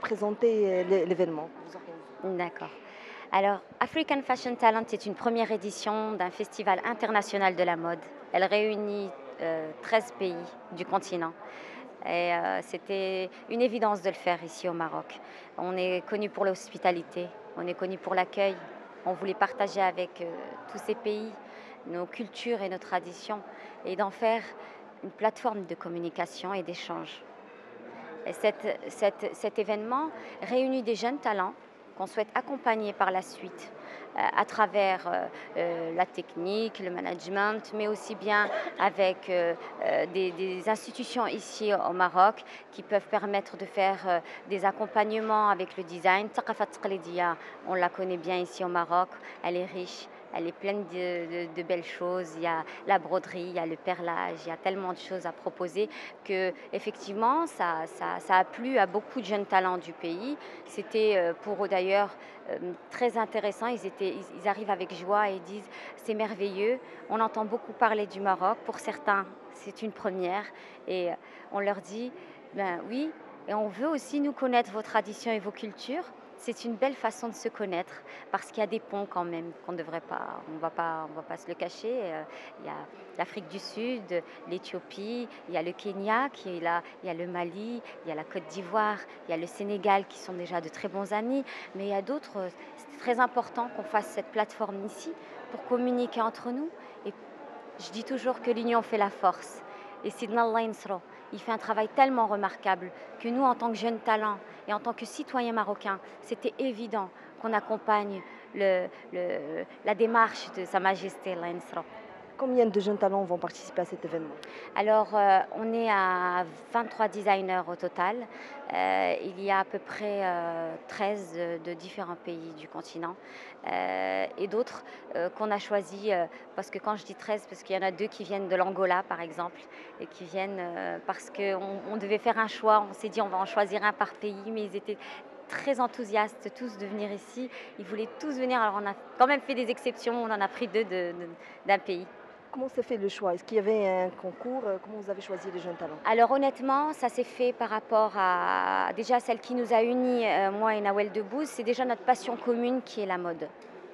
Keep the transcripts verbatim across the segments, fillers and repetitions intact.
présenter l'événement. D'accord. Alors, African Fashion Talent est une première édition d'un festival international de la mode. Elle réunit euh, treize pays du continent. Et euh, c'était une évidence de le faire ici au Maroc. On est connu pour l'hospitalité, on est connu pour l'accueil. On voulait partager avec euh, tous ces pays nos cultures et nos traditions et d'en faire une plateforme de communication et d'échange. Et cette, cette, cet événement réunit des jeunes talents qu'on souhaite accompagner par la suite euh, à travers euh, euh, la technique, le management, mais aussi bien avec euh, euh, des, des institutions ici au Maroc qui peuvent permettre de faire euh, des accompagnements avec le design. Thaqafa Taqlidiya, on la connaît bien ici au Maroc, elle est riche. Elle est pleine de, de, de belles choses. Il y a la broderie, il y a le perlage, il y a tellement de choses à proposer que, effectivement, ça, ça, ça a plu à beaucoup de jeunes talents du pays. C'était pour eux d'ailleurs très intéressant. Ils, étaient, ils, ils arrivent avec joie et disent c'est merveilleux. On entend beaucoup parler du Maroc. Pour certains, c'est une première. Et on leur dit ben oui, et on veut aussi nous connaître vos traditions et vos cultures. C'est une belle façon de se connaître parce qu'il y a des ponts quand même qu'on ne devrait pas, on va pas, on va pas se le cacher. Il y a l'Afrique du Sud, l'Éthiopie, il y a le Kenya qui est là, il y a le Mali, il y a la Côte d'Ivoire, il y a le Sénégal qui sont déjà de très bons amis, mais il y a d'autres. C'est très important qu'on fasse cette plateforme ici pour communiquer entre nous. Et je dis toujours que l'union fait la force. Et Sidna Allah Insro, il fait un travail tellement remarquable que nous, en tant que jeunes talents et en tant que citoyens marocains, c'était évident qu'on accompagne le, le, la démarche de Sa Majesté Allah Insro. Combien de jeunes talents vont participer à cet événement? Alors, euh, on est à vingt-trois designers au total. Euh, il y a à peu près euh, treize de, de différents pays du continent euh, et d'autres euh, qu'on a choisis, euh, parce que quand je dis treize, parce qu'il y en a deux qui viennent de l'Angola, par exemple, et qui viennent euh, parce qu'on on devait faire un choix. On s'est dit on va en choisir un par pays, mais ils étaient très enthousiastes tous de venir ici. Ils voulaient tous venir, alors on a quand même fait des exceptions. On en a pris deux de, de, d'un pays. Comment s'est fait le choix? Est-ce qu'il y avait un concours? Comment vous avez choisi les jeunes talents? Alors honnêtement, ça s'est fait par rapport à déjà celle qui nous a unis, euh, moi et Nawel Debbouze, c'est déjà notre passion commune qui est la mode.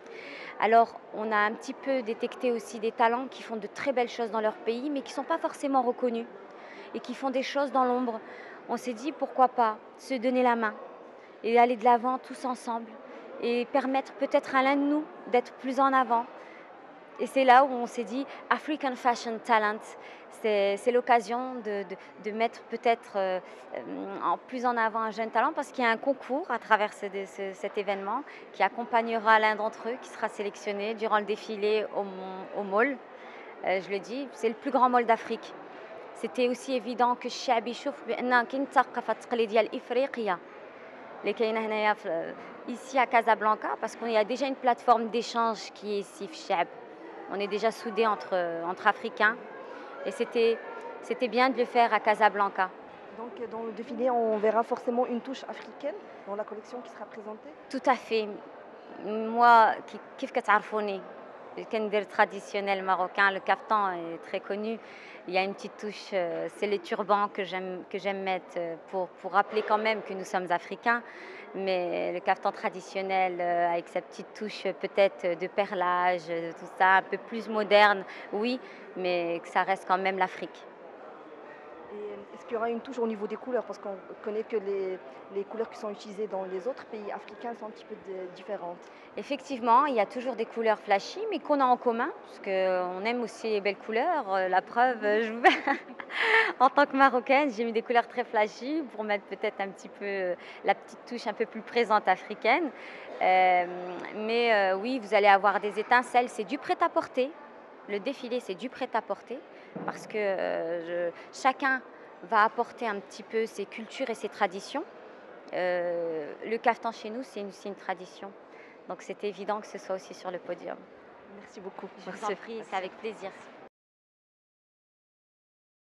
Alors on a un petit peu détecté aussi des talents qui font de très belles choses dans leur pays, mais qui ne sont pas forcément reconnus et qui font des choses dans l'ombre. On s'est dit pourquoi pas se donner la main et aller de l'avant tous ensemble et permettre peut-être à l'un de nous d'être plus en avant. Et c'est là où on s'est dit African Fashion Talent, c'est l'occasion de, de, de mettre peut-être euh, en plus en avant un jeune talent parce qu'il y a un concours à travers ce, ce, cet événement qui accompagnera l'un d'entre eux qui sera sélectionné durant le défilé au, au mall. Euh, je le dis, c'est le plus grand mall d'Afrique. C'était aussi évident que الشعب يشوف بأن كاين الثقافة التقليدية الإفريقية اللي كاينة هنايا ici à Casablanca parce qu'il y a déjà une plateforme d'échange qui est ici في الشعب. On est déjà soudés entre, entre Africains et c'était bien de le faire à Casablanca. Donc dans le défilé, on verra forcément une touche africaine dans la collection qui sera présentée? Tout à fait. Moi, كيف كتعرفوني كندير traditionnel marocain, le caftan est très connu. Il y a une petite touche, c'est le turban que j'aime que j'aime mettre pour, pour rappeler quand même que nous sommes africains. Mais le caftan traditionnel avec sa petite touche peut-être de perlage, tout ça, un peu plus moderne, oui, mais que ça reste quand même l'Afrique. Est-ce qu'il y aura une touche au niveau des couleurs? Parce qu'on connaît que les, les couleurs qui sont utilisées dans les autres pays africains sont un petit peu de, différentes. Effectivement, il y a toujours des couleurs flashy, mais qu'on a en commun, parce qu'on aime aussi les belles couleurs. La preuve, je... en tant que Marocaine, j'ai mis des couleurs très flashy pour mettre peut-être un petit peu la petite touche un peu plus présente africaine. Euh, mais euh, oui, vous allez avoir des étincelles, c'est du prêt-à-porter. Le défilé, c'est du prêt-à-porter, parce que euh, je, chacun va apporter un petit peu ses cultures et ses traditions. Euh, le caftan chez nous, c'est une, une tradition. Donc c'est évident que ce soit aussi sur le podium. Merci beaucoup. Je vous en prie, c'est avec plaisir.